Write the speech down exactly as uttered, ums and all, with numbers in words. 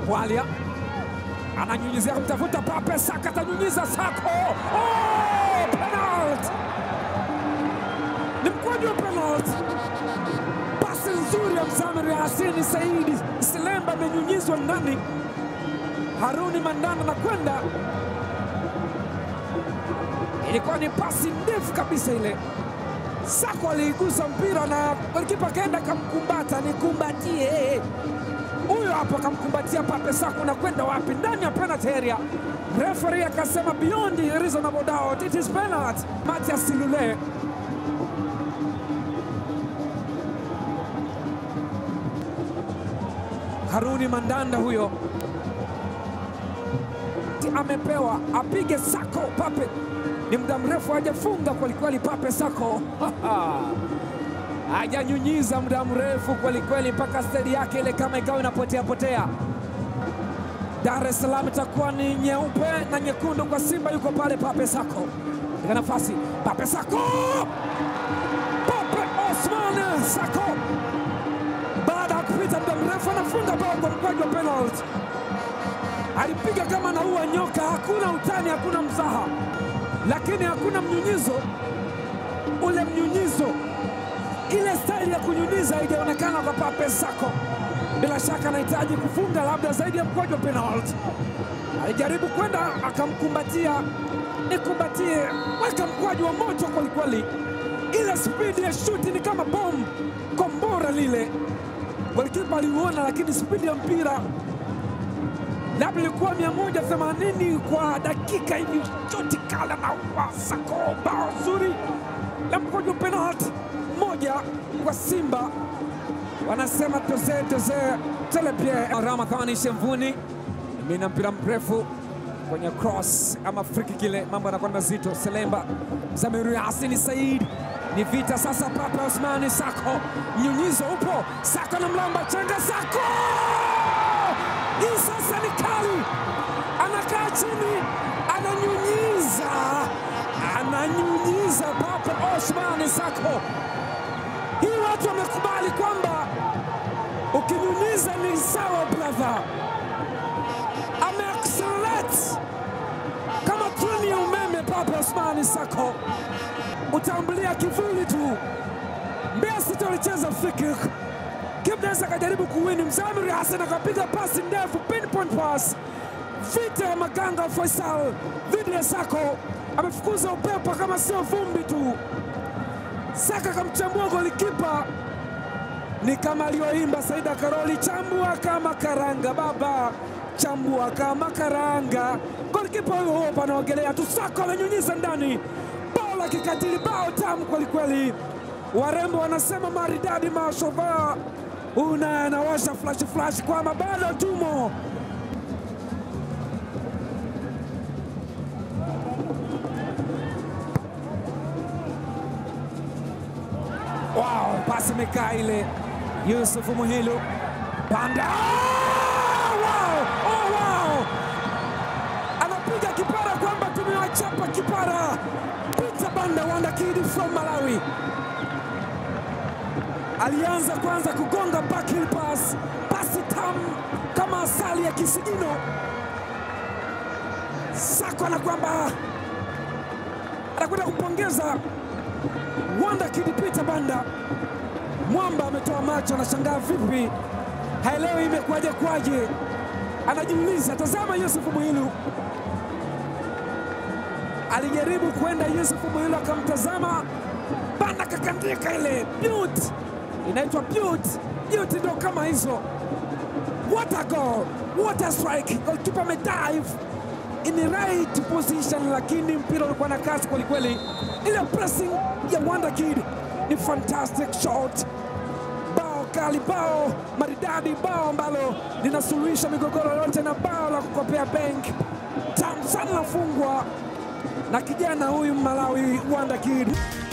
Walia ananyunyizia kumtafuta Pape. Saka atanyunyiza. Sako, oh, penalty! Ni mkwaju wa penalty. Pasi nzuri ya Mzamiru Hassan Saidi. Silemba amenyunyizwa ndani. Haruni Mandanda na kwenda. Ilikuwa ni pasi ndefu kabisa ile. Sako aliigusa mpira na golikipa kaenda kamkumbata. Nikumbatie. Huyo hapo kamkumbatia Pape. Sako na kwenda wapi? Ndani ya penalty area. Referee akasema beyond reasonable doubt it is penalty. Matias Silule. Haruni Mandanda huyo amepewa apige. Sako, Pape ni muda mrefu hajafunga kweli kweli. Pape Sako hajanyunyiza muda mrefu kweli kweli, mpaka stadi yake ile kama ikawa inapotea potea. Dar es Salaam itakuwa ni nyeupe na nyekundu kwa Simba. Yuko pale Pape Sako katika nafasi. Pape Sako, Pape Osman Sako baada ya kupita muda mrefu anafunga bao kwa mkwaju wa penalty. Alipiga kama anaua nyoka. Hakuna utani, hakuna mzaha, lakini hakuna mnyunyizo. Ule mnyunyizo, ile style ya kunyunyiza haijaonekana kwa Pape Sako. Bila shaka anahitaji kufunga labda zaidi ya mkwaju wa penalty. Alijaribu kwenda akamkumbatia. Nikumbatie, weka mkwaju wa moto kweli kweli. Ile speed ya shoot ni kama bomu, kombora lile. Golikipa aliuona, lakini speed ya mpira labda ilikuwa mia moja themanini kwa dakika hivi. Shoti kala na Sako, bao zuri la mkwaju wa penalty. Moja kwa Simba. Wanasema toze toze telepie. Ramadhani Shemvuni mina mpira mrefu kwenye cross ama free kick ile, mambo yanakuwa mazito. Selemba, Mzamiru Hassan Said, ni vita sasa. Pape Osman Sako, mnyunyizo upo. Sako na mlamba chenga. Sako hii sasa ni kali, anakaa chini, ananyunyiza, ananyunyiza Pape Osman Sako. Hii watu wamekubali kwamba ukinyunyiza ni sawa brother. Ame-accelerate kama treni ya umeme Pape Osman Sako. Utambulia kivuli tu. Mbeya City walicheza free kick. Kibdesa akajaribu kuwini. Mzamiru Hassan akapiga pasi ndefu, pinpoint pass. Vita ya Maganga Faisal dhidi ya Sako. Amefukuza upepo kama sio vumbi tu. Saka kamchambua golikipa. Ni kama aliyoimba Saida Karoli, chambua kama karanga baba, chambua kama karanga. Golikipa huyo huyo anaogelea tu. Sako ananyunyiza ndani. Bao la kikatili, bao tamu kweli kweli. Warembo wanasema maridadi mashova. Una anawasha flash flash kwa mabado tumo. Wow, pasi mekaa ile. Yusuf Muhilu Panda. Oh, wow, oh, wow. Anapiga kipara kwamba tumewachapa kipara. Peter Banda, Wanda Kid from Malawi. Alianza kwanza kugonga backheel pass. Pasi tamu kama asali ya kisigino. Sako na kwamba anakwenda kupongeza Wanda Kid Peter Banda. Mwamba ametoa macho, anashangaa vipi, haelewi imekuwaje kwaje, anajiuliza. Tazama Yusuf Muhilu, alijaribu kwenda Yusuf Muhilu akamtazama Banda, kakandika ile beauty, inaitwa beauty. Beauty ndo kama hizo. What a goal, what a strike. Goalkeeper amedive in the right position, lakini mpira ulikuwa na kasi kweli kweli. Ile pressing ya Wanda Kid ni fantastic shot. Bao kali, bao maridadi, bao ambalo linasuluhisha migogoro yote, na bao la kukopea bank. Tamu sana nafungwa na kijana huyu Malawi Wanda Kid.